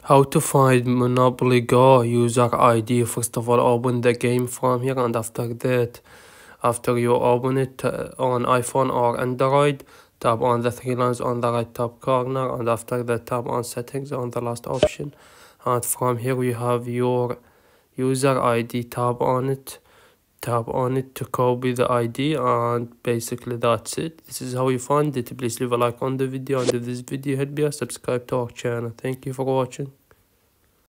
How to find Monopoly Go user ID. First of all, open the game from here, and after that, after you open it on iPhone or Android, tap on the three lines on the right top corner, and after that tap on settings on the last option, and from here you have your user ID. Tap on it to copy the ID, and basically that's it. This is how you find it. Please leave a like on the video, and if this video helped you, subscribe to our channel. Thank you for watching.